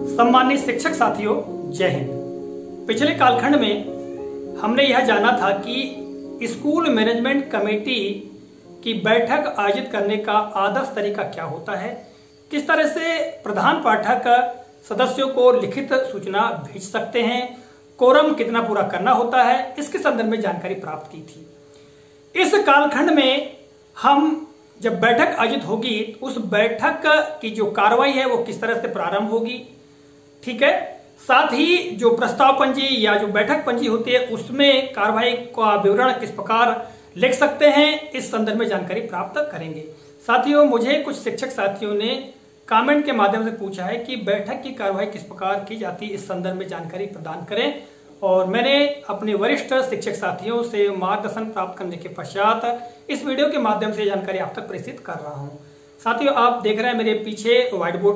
सम्मानित शिक्षक साथियों, जय हिंद। पिछले कालखंड में हमने यह जाना था कि स्कूल मैनेजमेंट कमेटी की बैठक आयोजित करने का आदर्श तरीका क्या होता है, किस तरह से प्रधान पाठक सदस्यों को लिखित सूचना भेज सकते हैं, कोरम कितना पूरा करना होता है, इसके संदर्भ में जानकारी प्राप्त की थी। इस कालखंड में हम जब बैठक आयोजित होगी उस बैठक की जो कार्रवाई है वो किस तरह से प्रारंभ होगी, ठीक है। साथ ही जो प्रस्ताव पंजी या जो बैठक पंजी होती है उसमें कार्रवाई का विवरण किस प्रकार लिख सकते हैं, इस संदर्भ में जानकारी प्राप्त करेंगे। साथियों, मुझे कुछ शिक्षक साथियों ने कमेंट के माध्यम से पूछा है कि बैठक की कार्रवाई किस प्रकार की जाती है, इस संदर्भ में जानकारी प्रदान करें। और मैंने अपने वरिष्ठ शिक्षक साथियों से मार्गदर्शन प्राप्त करने के पश्चात इस वीडियो के माध्यम से जानकारी आप तक प्रेषित कर रहा हूं। साथियों, आप देख रहे हैं मेरे पीछे व्हाइट बोर्ड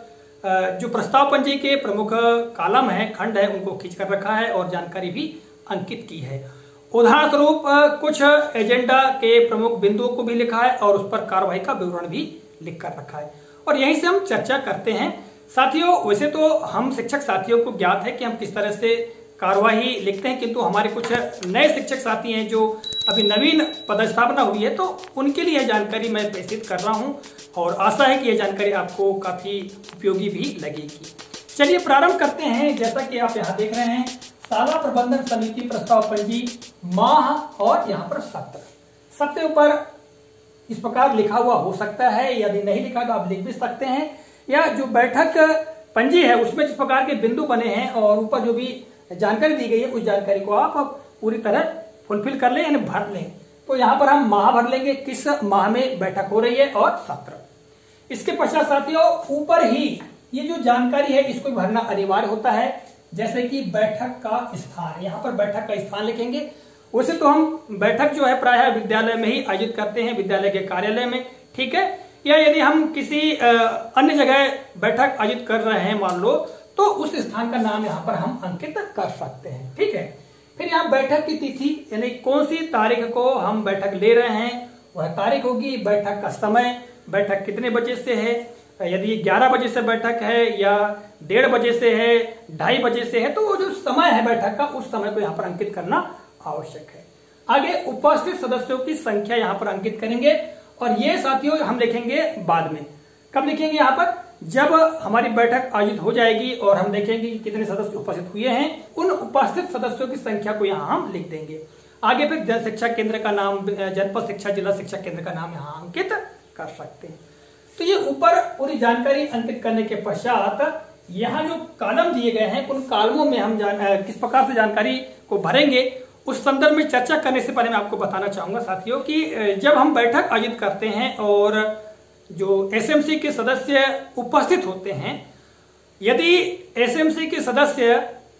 पर जो प्रस्ताव पंजी के प्रमुख कॉलम है, खंड है, उनको खींच कर रखा है और जानकारी भी अंकित की है। उदाहरण स्वरूप कुछ एजेंडा के प्रमुख बिंदुओं को भी लिखा है और उस पर कार्रवाई का विवरण भी लिख कर रखा है और यहीं से हम चर्चा करते हैं। साथियों, वैसे तो हम शिक्षक साथियों को ज्ञात है कि हम किस तरह से कार्यवाही लिखते हैं, किंतु हमारे कुछ नए शिक्षक साथी हैं जो अभी नवीन पदस्थापना हुई है, तो उनके लिए यह जानकारी मैं प्रेषित कर रहा हूं और आशा है कि यह जानकारी आपको काफी उपयोगी भी लगेगी। चलिए प्रारंभ करते हैं। जैसा कि आप यहाँ देख रहे हैं, शाला प्रबंधन समिति प्रस्ताव पंजी माह और यहाँ पर सत्र ऊपर इस प्रकार लिखा हुआ हो सकता है, यदि नहीं लिखा तो आप लिख भी सकते हैं। या जो बैठक पंजी है उसमें जिस प्रकार के बिंदु बने हैं और ऊपर जो भी जानकारी दी गई है उस जानकारी को आप पूरी तरह फुलफिल कर लें, यानी भर लें। तो यहाँ पर हम माह भर लेंगे, किस माह में बैठक हो रही है और सत्र। इसके पश्चात साथियों ऊपर ही ये जो जानकारी है इसको भरना अनिवार्य होता है, जैसे कि बैठक का स्थान। यहाँ पर बैठक का स्थान लिखेंगे। वैसे तो हम बैठक जो है प्रायः विद्यालय में ही आयोजित करते हैं, विद्यालय के कार्यालय में, ठीक है। या यदि हम किसी अन्य जगह बैठक आयोजित कर रहे हैं मान लो, तो उस स्थान का नाम यहाँ पर हम अंकित कर सकते हैं, ठीक है। फिर यहाँ बैठक की तिथि, यानी कौन सी तारीख को हम बैठक ले रहे हैं वह तारीख होगी। बैठक का समय, बैठक कितने बजे से है, यदि 11 बजे से बैठक है या 1:30 बजे से है, 2:30 बजे से है, तो वो जो समय है बैठक का उस समय को यहाँ पर अंकित करना आवश्यक है। आगे उपस्थित सदस्यों की संख्या यहाँ पर अंकित करेंगे और ये साथियों हम लिखेंगे बाद में। कब लिखेंगे? यहाँ पर जब हमारी बैठक आयोजित हो जाएगी और हम देखेंगे कि कितने सदस्य उपस्थित हुए हैं, उन उपस्थित सदस्यों की संख्या को यहाँ हम लिख देंगे। आगे फिर जन शिक्षा केंद्र का नाम, जनपद शिक्षा जिला शिक्षा केंद्र का नाम यहाँ अंकित कर सकते हैं। तो ये ऊपर पूरी जानकारी अंकित करने के पश्चात यहाँ जो कॉलम दिए गए हैं उन कॉलमों में हम किस प्रकार से जानकारी को भरेंगे उस संदर्भ में चर्चा करने से पहले मैं आपको बताना चाहूंगा साथियों कि जब हम बैठक आयोजित करते हैं और जो एसएमसी के सदस्य उपस्थित होते हैं, यदि एसएमसी के सदस्य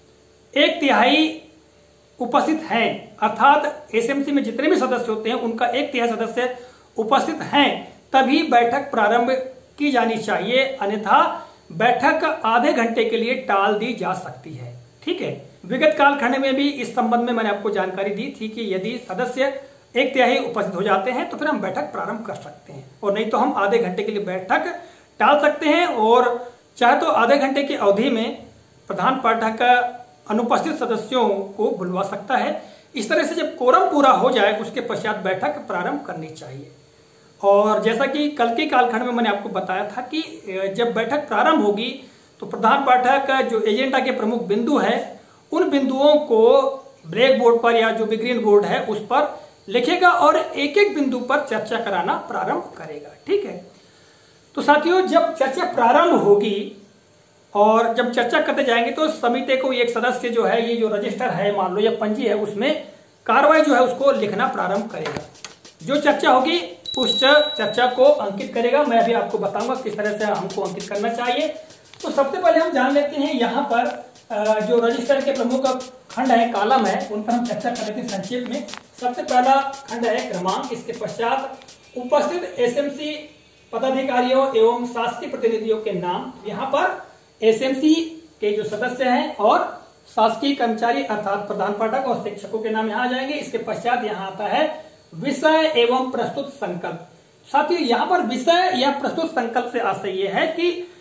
1/3 उपस्थित हैं, अर्थात एसएमसी में जितने भी सदस्य होते हैं उनका 1/3 सदस्य उपस्थित हैं, तभी बैठक प्रारंभ की जानी चाहिए, अन्यथा बैठक आधे घंटे के लिए टाल दी जा सकती है, ठीक है। विगत कालखंड में भी इस संबंध में मैंने आपको जानकारी दी थी कि यदि सदस्य 1/3 उपस्थित हो जाते हैं तो फिर हम बैठक प्रारंभ कर सकते हैं, और नहीं तो हम आधे घंटे के लिए बैठक टाल सकते हैं। और चाहे तो आधे घंटे की अवधि में प्रधान पाठक अनुपस्थित सदस्यों को बुलवा सकता है। इस तरह से जब कोरम पूरा हो जाए उसके पश्चात बैठक प्रारंभ करनी चाहिए। और जैसा कि कल के कालखंड में मैंने आपको बताया था कि जब बैठक प्रारंभ होगी तो प्रधान पाठक जो एजेंडा के प्रमुख बिंदु है उन बिंदुओं को ब्लैक बोर्ड पर या जो भी ग्रीन बोर्ड है उस पर लिखेगा और एक एक बिंदु पर चर्चा कराना प्रारंभ करेगा, ठीक है। तो साथियों, जब चर्चा प्रारंभ होगी और जब चर्चा करते जाएंगे तो समिति को एक सदस्य जो है, ये जो रजिस्टर है मान लो या पंजी है, उसमें कार्रवाई जो है उसको लिखना प्रारंभ करेगा। जो चर्चा होगी उस चर्चा को अंकित करेगा। मैं अभी आपको बताऊंगा किस तरह से हमको अंकित करना चाहिए। तो सबसे पहले हम जान लेते हैं यहाँ पर जो रजिस्टर के प्रमुख खंड है, कॉलम है, उन पर हम चर्चा कर लेते हैं संक्षेप में। सबसे पहला खंड है क्रमांक, इसके पश्चात उपस्थित एसएमसी पदाधिकारियों एवं शासकीय प्रतिनिधियों के नाम। यहाँ पर एसएमसी के जो सदस्य हैं और शासकीय कर्मचारी अर्थात प्रधान पाठक और शिक्षकों के नाम यहाँ आ जाएंगे। इसके पश्चात यहाँ आता है विषय एवं प्रस्तुत संकल्प। साथियों, यहाँ पर विषय या प्रस्तुत संकल्प से आशय ये है कि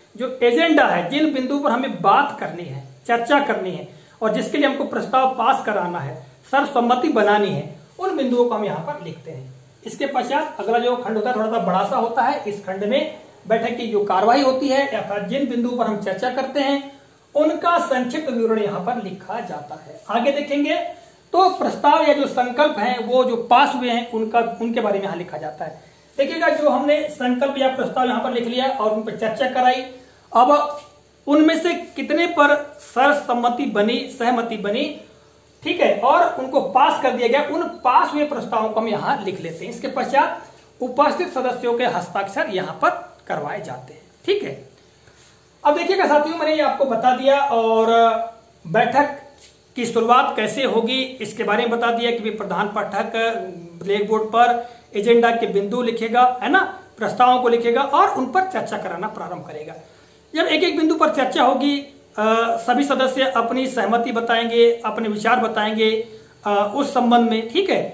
जो एजेंडा है, जिन बिंदु पर हमें बात करनी है, चर्चा करनी है और जिसके लिए हमको प्रस्ताव पास कराना है, सर्वसम्मति बनानी है, उन बिंदुओं को हम यहाँ पर लिखते हैं। इसके पश्चात अगला जो खंड होता है थोड़ा सा बड़ा सा होता है। इस खंड में बैठक की जो कार्यवाही होती है या जिन बिंदुओं पर हम चर्चा करते हैं उनका संक्षिप्त विवरण यहाँ पर लिखा जाता है। आगे देखेंगे तो प्रस्ताव या जो संकल्प हैं वो जो पास हुए हैं उनके बारे में यहाँ लिखा जाता है। देखिएगा, जो हमने संकल्प या प्रस्ताव यहाँ पर लिख लिया और उन पर चर्चा कराई, अब उनमें से कितने पर सर्वसम्मति बनी, सहमति बनी, ठीक है, और उनको पास कर दिया गया, उन पास हुए प्रस्तावों को हम यहाँ लिख लेते हैं। इसके पश्चात उपस्थित सदस्यों के हस्ताक्षर यहाँ पर करवाए जाते हैं। ठीक है, अब देखिएगा साथियों, मैंने ये आपको बता दिया और बैठक की शुरुआत कैसे होगी इसके बारे में बता दिया कि प्रधान पाठक ब्लैक बोर्ड पर एजेंडा के बिंदु लिखेगा, है ना, प्रस्तावों को लिखेगा और उन पर चर्चा कराना प्रारंभ करेगा। जब एक एक बिंदु पर चर्चा होगी, सभी सदस्य अपनी सहमति बताएंगे, अपने विचार बताएंगे उस संबंध में। ठीक है,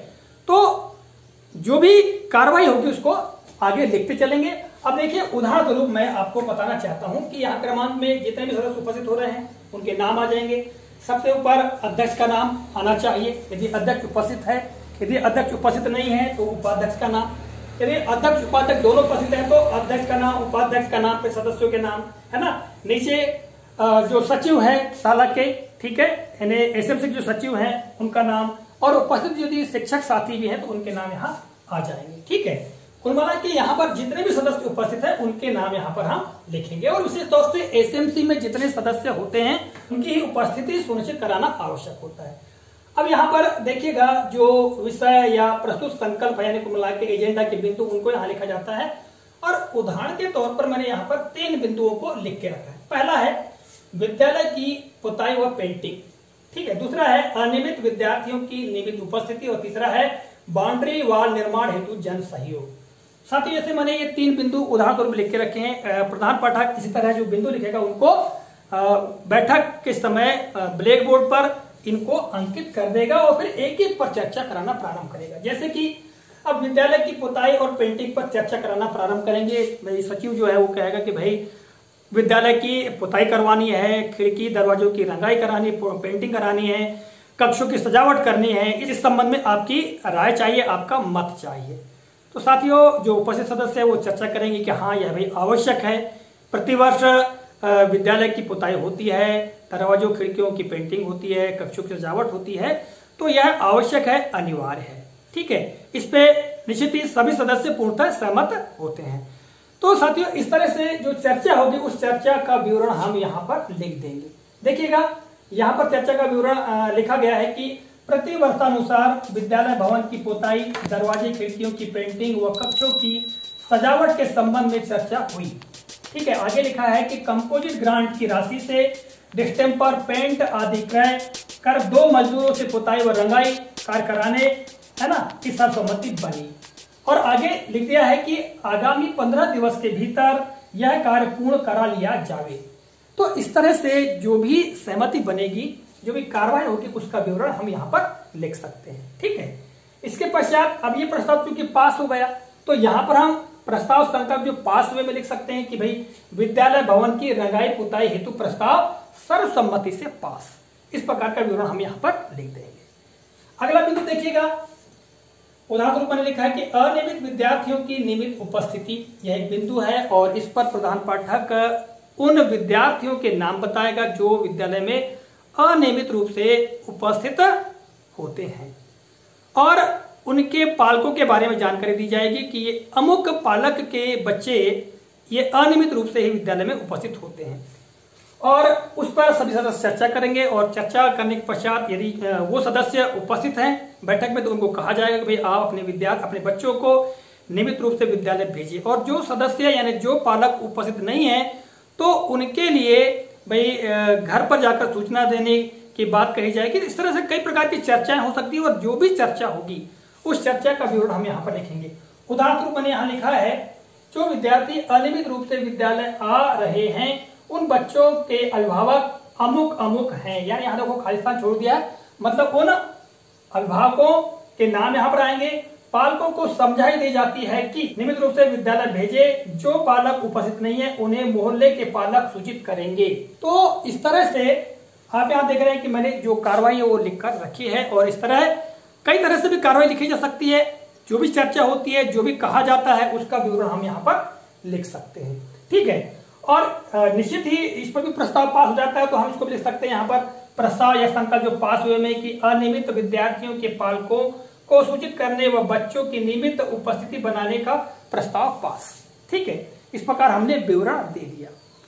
तो जो भी कार्रवाई होगी उसको आगे लिखते चलेंगे। अब देखिए, उदाहरण स्वरूप मैं आपको बताना चाहता हूं कि यहाँ क्रमांक में जितने भी सदस्य उपस्थित हो रहे हैं उनके नाम आ जाएंगे। सबसे ऊपर अध्यक्ष का नाम आना चाहिए, यदि अध्यक्ष उपस्थित है। यदि अध्यक्ष उपस्थित नहीं है तो उपाध्यक्ष का नाम। यदि अध्यक्ष उपाध्यक्ष दोनों उपस्थित है तो अध्यक्ष का नाम, उपाध्यक्ष का नाम, फिर सदस्यों के नाम, है ना। नीचे जो सचिव है शाला के, ठीक है, यानी एसएमसी के जो सचिव हैं उनका नाम, और उपस्थित यदि शिक्षक साथी भी हैं तो उनके नाम यहाँ आ जाएंगे। ठीक है, कुल मिला के यहाँ पर जितने भी सदस्य उपस्थित हैं उनके नाम यहाँ पर हम लिखेंगे और विशेष तौर से एसएमसी में जितने सदस्य होते हैं उनकी उपस्थिति सुनिश्चित कराना आवश्यक होता है। अब यहाँ पर देखिएगा, जो विषय या प्रस्तुत संकल्प है यानी कुल मिला के एजेंडा के बिंदु उनको यहाँ लिखा जाता है और उदाहरण के तौर पर मैंने यहाँ पर 3 बिंदुओं को लिख के रखा है। पहला है विद्यालय की पुताई व पेंटिंग, ठीक है, दूसरा है अनियमित विद्यार्थियों की नियमित उपस्थिति और तीसरा है बाउंड्री वॉल निर्माण हेतु जन सहयोग। साथ ही जैसे मैंने ये 3 बिंदु उदाहरण तौर पर लिख के रखे हैं, प्रधान पाठक इसी तरह जो बिंदु लिखेगा उनको बैठक के समय ब्लैक बोर्ड पर इनको अंकित कर देगा और फिर एक एक पर चर्चा कराना प्रारंभ करेगा। जैसे कि अब विद्यालय की पुताई और पेंटिंग पर चर्चा कराना प्रारंभ करेंगे। भाई सचिव जो है वो कहेगा कि भाई विद्यालय की पुताई करवानी है, खिड़की दरवाजों की रंगाई करानी, पेंटिंग करानी है, कक्षों की सजावट करनी है। इस संबंध में आपकी राय चाहिए, आपका मत चाहिए। तो साथियों, जो उपस्थित सदस्य है वो चर्चा करेंगे कि हाँ यह भाई आवश्यक है, प्रतिवर्ष विद्यालय की पुताई होती है, दरवाजों खिड़कियों की पेंटिंग होती है, कक्षों की सजावट होती है, तो यह आवश्यक है, अनिवार्य है। ठीक है, इस पे निश्चित ही सभी सदस्य पूर्णतः सहमत होते हैं। तो साथियों, इस तरह से जो चर्चा होगी उस चर्चा का विवरण हम यहाँ पर लिख देंगे। देखिएगा, यहाँ पर चर्चा का विवरण लिखा गया है कि प्रति वर्षानुसार विद्यालय भवन की पुताई, दरवाजे खिड़कियों की पेंटिंग व कक्षों की सजावट के संबंध में चर्चा हुई। ठीक है, आगे लिखा है कि कंपोजिट ग्रांट की राशि से डिस्टेम्पर, पेंट आदि क्रय कर 2 मजदूरों से पुताई व रंगाई कार्य कराने, है ना, की सर्वसम्मति बनी। और आगे लिख दिया है कि आगामी 15 दिवस के भीतर यह कार्य पूर्ण करा लिया जावे। तो इस तरह से जो भी सहमति बनेगी, जो भी कार्रवाई होगी, उसका विवरण हम यहाँ पर लिख सकते हैं। ठीक है, इसके पश्चात अब ये प्रस्ताव चूंकि पास हो गया तो यहाँ पर हम प्रस्ताव संकल्प जो पास हुए में लिख सकते हैं कि भाई विद्यालय भवन की रंगाई पुताई हेतु प्रस्ताव सर्वसम्मति से पास। इस प्रकार का विवरण हम यहाँ पर लिख देंगे। अगला बिंदु देखिएगा, उदाहरण रूप में लिखा है कि अनियमित विद्यार्थियों की नियमित उपस्थिति, यह एक बिंदु है और इस पर प्रधान पाठक उन विद्यार्थियों के नाम बताएगा जो विद्यालय में अनियमित रूप से उपस्थित होते हैं और उनके पालकों के बारे में जानकारी दी जाएगी कि ये अमुक पालक के बच्चे ये अनियमित रूप से ही विद्यालय में उपस्थित होते हैं और उस पर सभी सदस्य चर्चा करेंगे और चर्चा करने के पश्चात यदि वो सदस्य उपस्थित हैं बैठक में तो उनको कहा जाएगा कि भाई आप अपने बच्चों को नियमित रूप से विद्यालय भेजिए। और जो सदस्य यानी जो पालक उपस्थित नहीं है तो उनके लिए भाई घर पर जाकर सूचना देने की बात कही जाएगी। इस तरह से कई प्रकार की चर्चाएं हो सकती है और जो भी चर्चा होगी उस चर्चा का विवरण हम यहाँ पर लिखेंगे। उदाहरण रूप मैंने यहाँ लिखा है, जो विद्यार्थी अनियमित रूप से विद्यालय आ रहे हैं उन बच्चों के अभिभावक अमुक अमुक हैं। यानी यहाँ देखो खालिस्तान छोड़ दिया, मतलब उन अभिभावकों के नाम यहाँ पर आएंगे, पालकों को समझाई दी जाती है कि नियमित रूप से विद्यालय भेजे। जो पालक उपस्थित नहीं है उन्हें मोहल्ले के पालक सूचित करेंगे। तो इस तरह से आप यहाँ देख रहे हैं कि मैंने जो कार्रवाई है वो लिखकर रखी है, और इस तरह कई तरह से भी कार्रवाई लिखी जा सकती है। जो भी चर्चा होती है, जो भी कहा जाता है, उसका विवरण हम यहाँ पर लिख सकते हैं। ठीक है, और निश्चित ही इस पर भी प्रस्ताव पास हो जाता है तो हम इसको भी लिख सकते हैं यहाँ पर, प्रस्ताव या संकल्प जो पास हुए में कि अनियमित विद्यार्थियों के पालकों को सूचित करने व बच्चों की नियमित उपस्थिति बनाने का प्रस्ताव पास। ठीक है, इस प्रकार हमने विवरण दे दिया।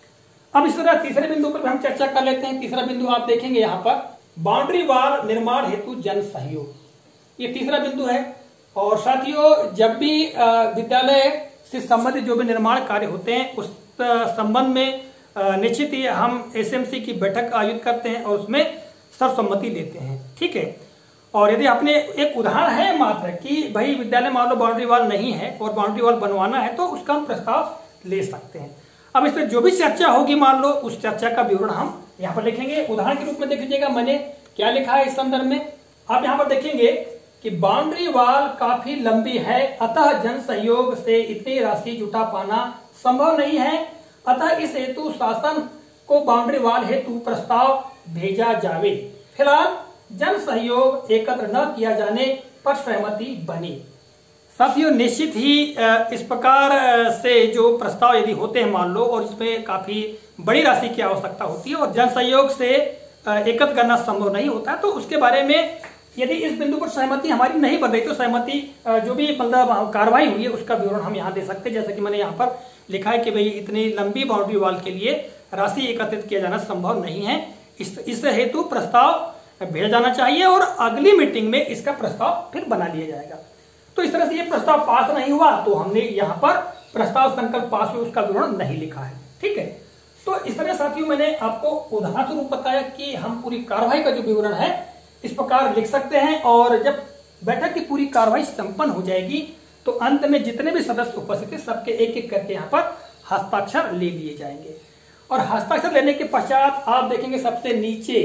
अब इस तरह तीसरे बिंदु पर हम चर्चा कर लेते हैं। तीसरा बिंदु आप देखेंगे यहाँ पर, बाउंड्री वॉल निर्माण हेतु जन सहयोग, ये तीसरा बिंदु है। और साथियों, जब भी विद्यालय से संबंधित जो भी निर्माण कार्य होते हैं उस संबंध में निश्चित ही हम एसएमसी की बैठक आयोजित करते हैं और उसमें सर्वसम्मति लेते हैं। ठीक है, और यदि आपने एक उदाहरण है मात्र कि भाई विद्यालय मान लो बाउंड्री वॉल नहीं है और बाउंड्री वॉल बनवाना है, तो उसका हम प्रस्ताव ले सकते हैं। अब इस पर जो भी चर्चा होगी मान लो, उस चर्चा का विवरण हम यहाँ पर लिखेंगे। उदाहरण के रूप में देख लीजिएगा मैंने क्या लिखा है इस संदर्भ में। आप यहाँ पर देखेंगे कि बाउंड्री वॉल काफी लंबी है, अतः जन सहयोग से इतनी राशि जुटा पाना संभव नहीं है, अतः इस हेतु शासन को बाउंड्री वॉल हेतु प्रस्ताव भेजा जावे। फिलहाल जन सहयोग एकत्र न किया जाने पर सहमति बनी। साथियों, निश्चित ही इस प्रकार से जो प्रस्ताव यदि होते हैं मान लो, और इसमें काफी बड़ी राशि की आवश्यकता होती है और जन सहयोग से एकत्र करना संभव नहीं होता है, तो उसके बारे में यदि इस बिंदु पर सहमति हमारी नहीं बन रही तो सहमति जो भी मतलब कार्रवाई हुई है उसका विवरण हम यहाँ दे सकते हैं। जैसे कि मैंने यहाँ पर लिखा है कि भाई इतनी लंबी बाउंड्री वॉल के लिए राशि एकत्रित किया जाना संभव नहीं है, इस हेतु प्रस्ताव भेजा जाना चाहिए और अगली मीटिंग में इसका प्रस्ताव फिर बना लिया जाएगा। तो इस तरह से ये प्रस्ताव पास नहीं हुआ तो हमने यहाँ पर प्रस्ताव संकल्प पास हुए उसका विवरण नहीं लिखा है। ठीक है, तो इस तरह साथियों मैंने आपको उदाहरण स्वरूप बताया कि हम पूरी कार्रवाई का जो विवरण है इस प्रकार लिख सकते हैं, और जब बैठक की पूरी कार्रवाई संपन्न हो जाएगी तो अंत में जितने भी सदस्य उपस्थित हैं सबके एक एक करके यहाँ पर हस्ताक्षर ले लिए जाएंगे। और हस्ताक्षर लेने के पश्चात आप देखेंगे सबसे नीचे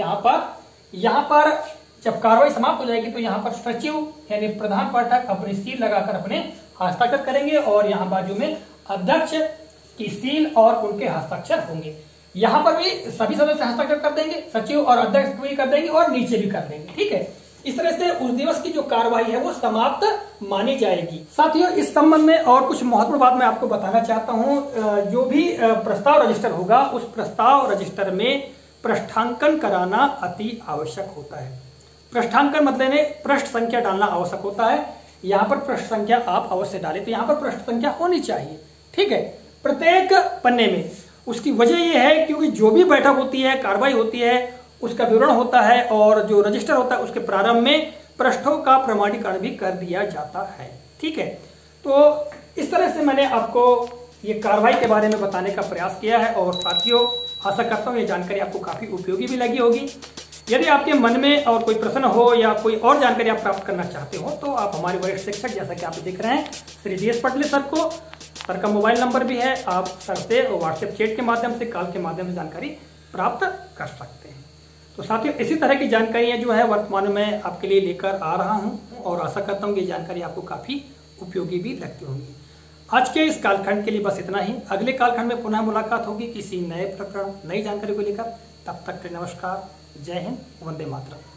यहाँ पर जब कार्रवाई समाप्त हो जाएगी तो यहाँ पर सचिव यानी प्रधान पाठक अपनी सील लगाकर अपने हस्ताक्षर करेंगे और यहाँ बाजू में अध्यक्ष की सील और उनके हस्ताक्षर होंगे। यहाँ पर भी सभी सदस्य हस्ताक्षर कर देंगे, सचिव और अध्यक्ष भी कर देंगे और नीचे भी कर देंगे। ठीक है, इस तरह से उस दिवस की जो कार्रवाई है वो समाप्त मानी जाएगी। साथियों, इस संबंध में और कुछ महत्वपूर्ण बात मैं आपको बताना चाहता हूँ। जो भी प्रस्ताव रजिस्टर होगा उस प्रस्ताव रजिस्टर में पृष्ठांकन कराना अति आवश्यक होता है। पृष्ठांकन मतलब पृष्ठ संख्या डालना आवश्यक होता है। यहाँ पर पृष्ठ संख्या आप अवश्य डालें, तो यहाँ पर पृष्ठ संख्या होनी चाहिए। ठीक है, प्रत्येक पन्ने में। उसकी वजह यह है क्योंकि जो भी बैठक होती है, कार्रवाई होती है, उसका विवरण होता है और जो रजिस्टर होता है उसके प्रारंभ में पृष्ठों का प्रमाणीकरण भी कर दिया जाता है। ठीक है, तो इस तरह से मैंने आपको ये कार्रवाई के बारे में बताने का प्रयास किया है और साथियों आशा करता हूँ ये जानकारी आपको काफी उपयोगी भी लगी होगी। यदि आपके मन में और कोई प्रश्न हो या कोई और जानकारी आप प्राप्त करना चाहते हो तो आप हमारे वरिष्ठ शिक्षक जैसा कि आप देख रहे हैं श्री DS पटले सर को, सर का मोबाइल नंबर भी है, आप सर से व्हाट्सएप चैट के माध्यम से, कॉल के माध्यम से जानकारी प्राप्त कर सकते हैं। तो साथियों इसी तरह की जानकारियां जो है वर्तमान में आपके लिए लेकर आ रहा हूं और आशा करता हूं कि जानकारी आपको काफी उपयोगी भी लगती होंगी। आज के इस कालखंड के लिए बस इतना ही। अगले कालखंड में पुनः मुलाकात होगी किसी नए प्रकरण, नई जानकारी को लेकर। तब तक के नमस्कार, जय हिंद, वंदे मातरम।